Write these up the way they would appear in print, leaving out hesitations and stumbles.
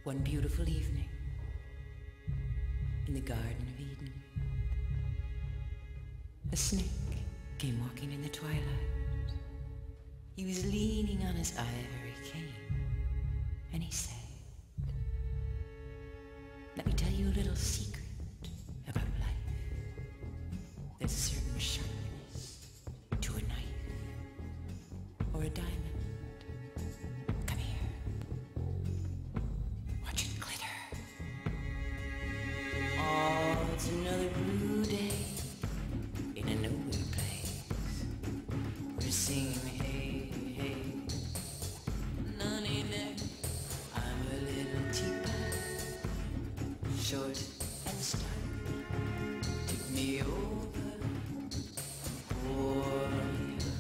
One beautiful evening in the Garden of Eden, a snake came walking in the twilight. He was leaning on his ivory cane, and he said, "Let me tell you a little secret about life. There's a certain sharpness to a knife or a diamond. Come here. Watch it glitter. Oh, it's another blue day in a nowhere place. We're singing, hey, hey, nonny neck. I'm a little teapot, short and stout. Tip me over, pour me out.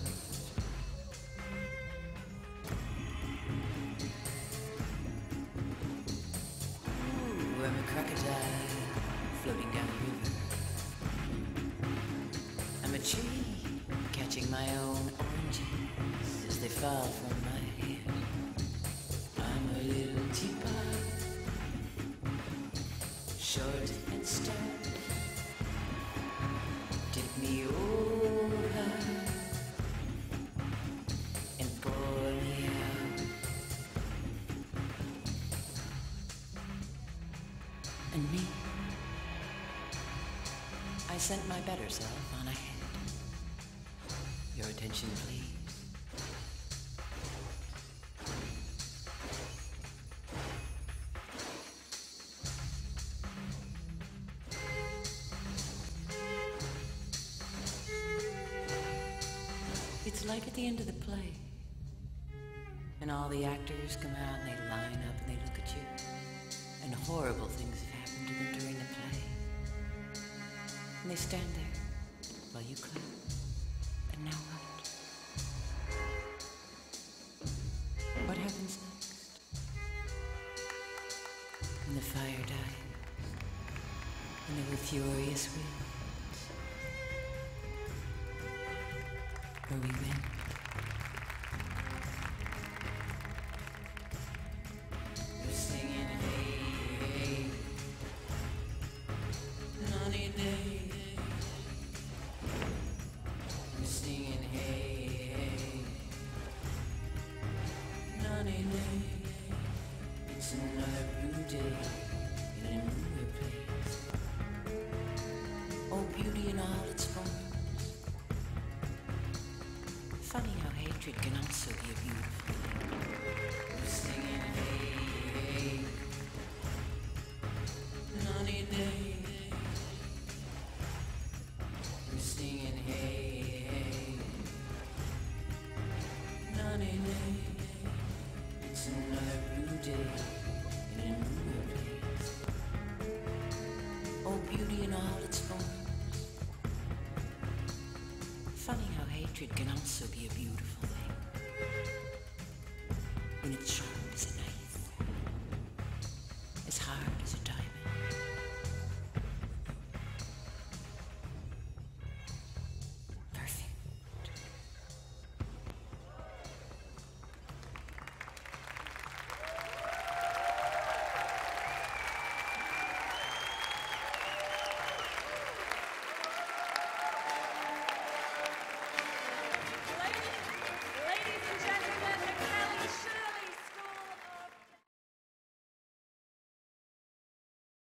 Ooh, I'm a crocodile floating down the river. I'm a tree catching my own oranges as they fall from my hand. I'm a little teapot, short and stout. Tip me over and pour me out. And me, I sent my better self on ahead. Your attention, please. It's like at the end of the play, and all the actors come out and they line up and they look at you, and horrible things have happened to them during the play. And they stand there while you clap. And now what? What happens next? When the fire dies, and there were furious winds, where we win. We're singing, hey, hey, nonny day. We're singing, hey, hey, nonny day. It's another blue day in a newer place. Oh, beauty in all its forms. Funny how hatred can also be a beautiful thing. We're singing, hey, hey, nonny day. We're singing, hey, hey, nonny day. It's another blue day in a newer place. Oh, beauty in all its forms. Funny how hatred can also be a beautiful thing when it's sharp.